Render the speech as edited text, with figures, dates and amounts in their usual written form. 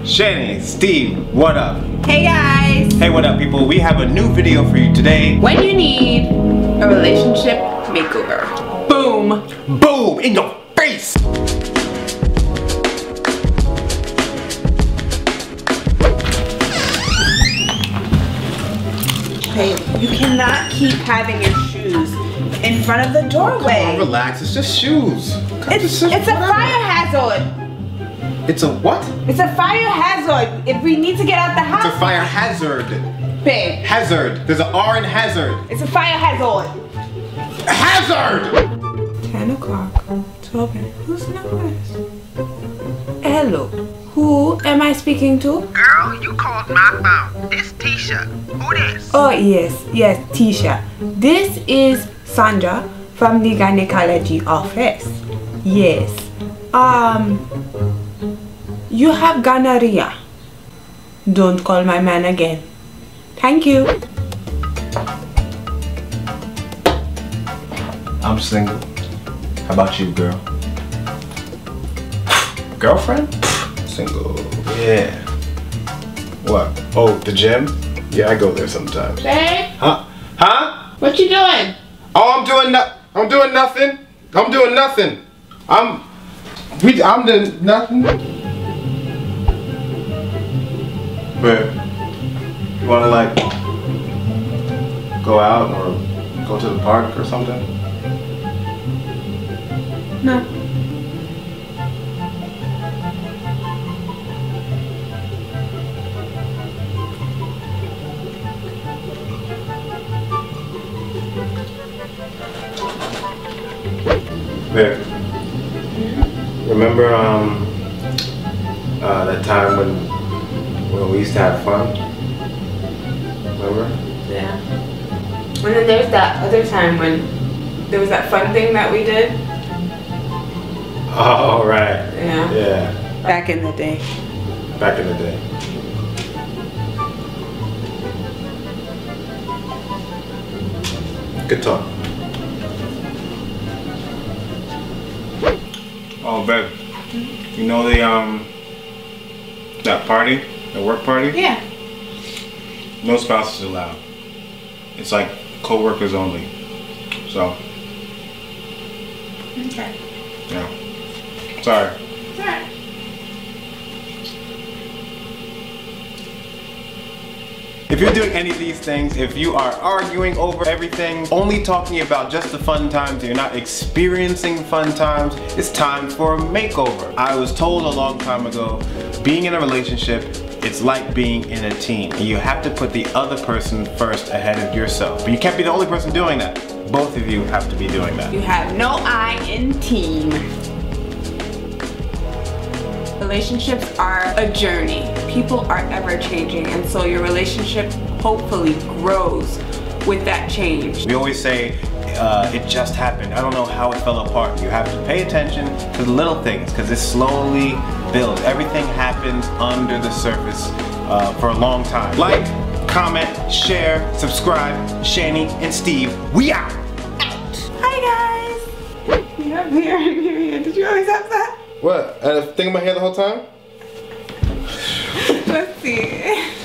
Shani, Steve, what up? Hey guys! Hey, what up people? We have a new video for you today. When you need a relationship makeover. Boom! Boom! In your face! Hey, you cannot keep having your shoes in front of the doorway. Come on, relax, it's just shoes. It's a fire hazard. It's a what? It's a fire hazard. If we need to get out the house. It's a fire hazard. Babe. Hazard. There's an R in hazard. It's a fire hazard. Hazard! 10 o'clock. 12 minutes. Who's nervous? Hello. Who am I speaking to? Girl, you called my phone. This Tisha. Who this? Oh yes, Tisha. This is Sandra from the gynecology office. Yes. You have gonorrhea. Don't call my man again. Thank you. I'm single. How about you, girl? Girlfriend? Single. Yeah. What? Oh, the gym? Yeah, I go there sometimes. Babe? Huh? Huh? What you doing? Oh, I'm doing nothing. I'm doing nothing. I'm doing nothing. But you wanna like go out or go to the park or something? No. There. Remember that time when we used to have fun? Remember? Yeah. And then there's that other time when there was that fun thing that we did. Oh, right. Yeah. Yeah. Back in the day. Back in the day. Good talk. Oh, babe. You know that party? The work party? Yeah. No spouses allowed. It's like co-workers only. So, Okay. yeah. Sorry. Alright. If you're doing any of these things, if you are arguing over everything, only talking about just the fun times, you're not experiencing fun times, it's time for a makeover. I was told a long time ago, being in a relationship, it's like being in a team. You have to put the other person first ahead of yourself. But you can't be the only person doing that. Both of you have to be doing that. You have no I in team. Relationships are a journey. People are ever changing, and so your relationship hopefully grows with that change. We always say, it just happened. I don't know how it fell apart. You have to pay attention to the little things because it slowly builds. Everything happens under the surface for a long time. Like, comment, share, subscribe. Shani and Steve, we out! Hi guys! You have hair in your hair. Did you always have that? What? I had a thing in my hair the whole time? Let's see.